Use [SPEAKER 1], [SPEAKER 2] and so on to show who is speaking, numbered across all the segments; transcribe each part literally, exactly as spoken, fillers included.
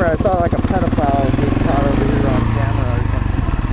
[SPEAKER 1] remember I saw like a pedophile being caught over here on camera or something.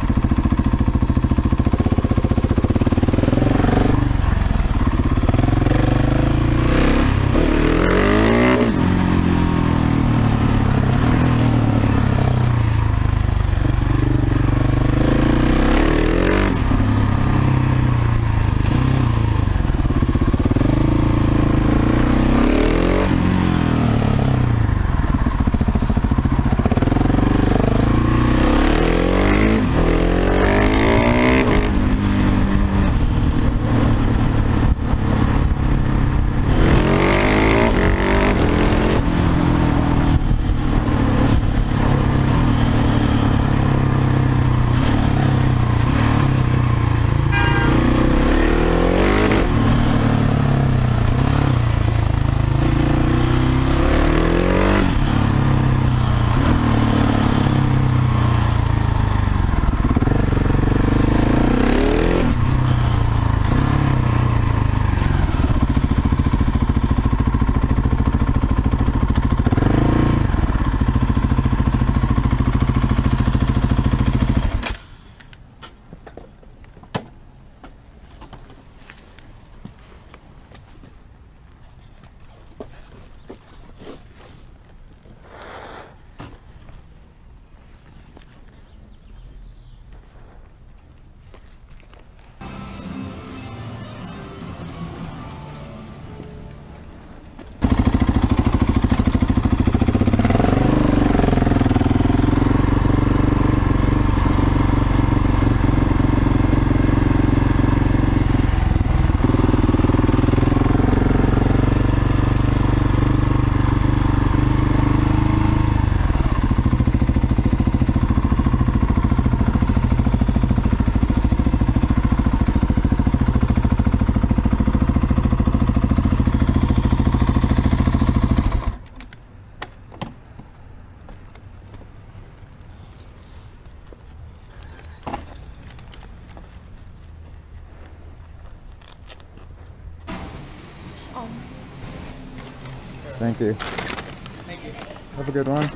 [SPEAKER 1] Thank you.
[SPEAKER 2] Thank you.
[SPEAKER 1] Have a good one.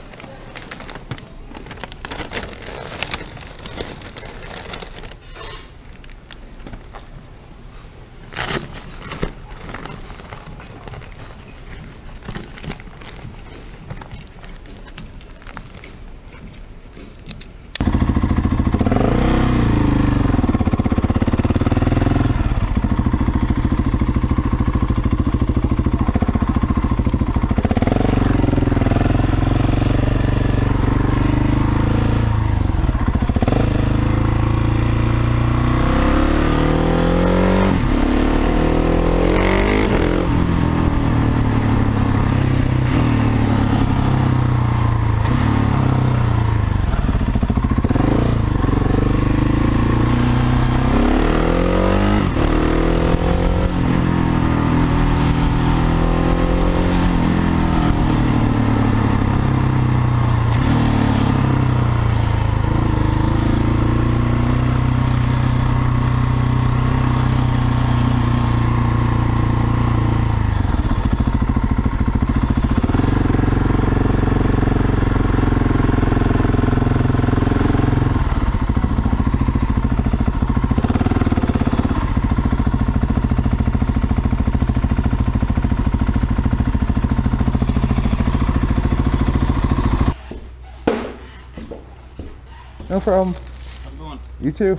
[SPEAKER 1] No problem.
[SPEAKER 2] How's it going?
[SPEAKER 1] You too.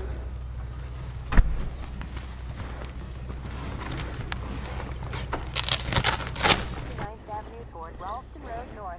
[SPEAKER 3] ninth Avenue toward Ralston Road North.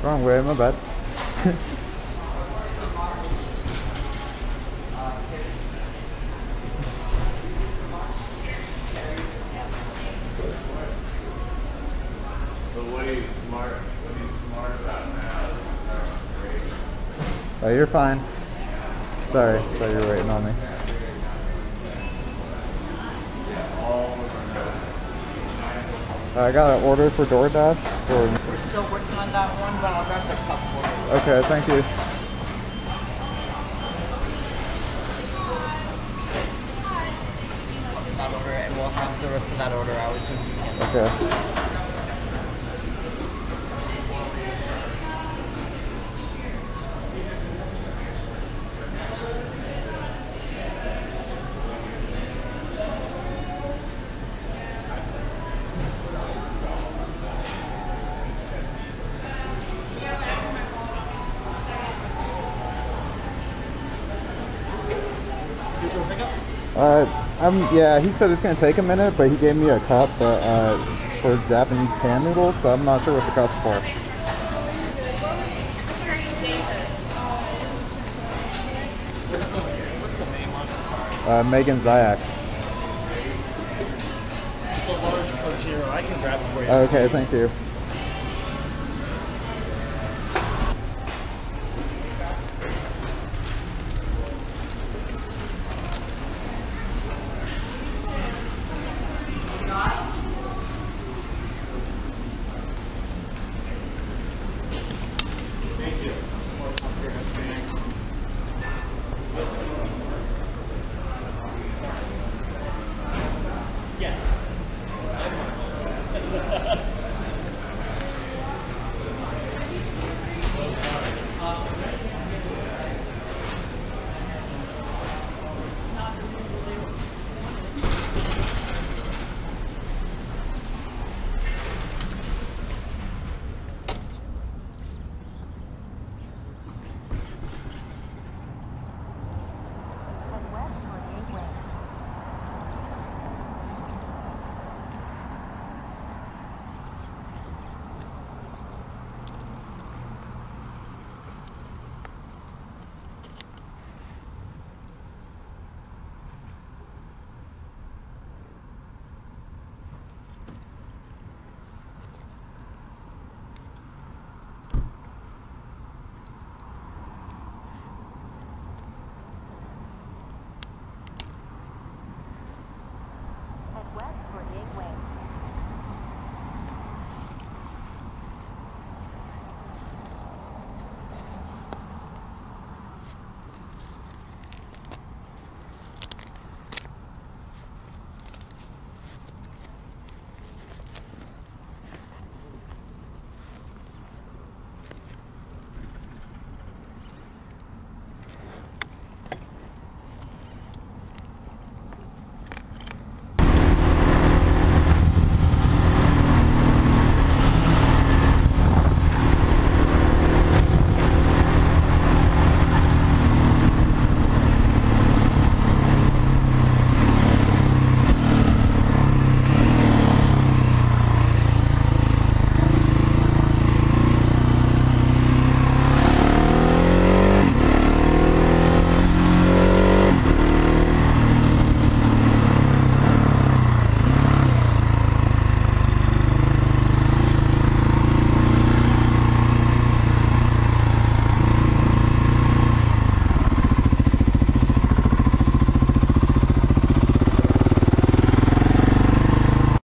[SPEAKER 1] Wrong way, my bad.
[SPEAKER 4] So what are you smart? What are you smart about now?
[SPEAKER 1] Oh, you're fine. Sorry, thought you were waiting on me. I got an order for DoorDash. For...
[SPEAKER 2] We're still working on that one, but I'll grab the cup for you.
[SPEAKER 1] Okay, thank you.
[SPEAKER 2] That order, and we'll have the rest of that order out as soon as we can.
[SPEAKER 1] Okay. Uh, um, yeah, he said it's gonna take a minute, but he gave me a cup, but uh, it's for Japanese pan noodles, so I'm not sure what the cup's for.
[SPEAKER 2] What's the name on it?
[SPEAKER 1] Uh, Megan Zayak.
[SPEAKER 2] It's a large Coke Zero. I can grab it for you.
[SPEAKER 1] Okay, thank you.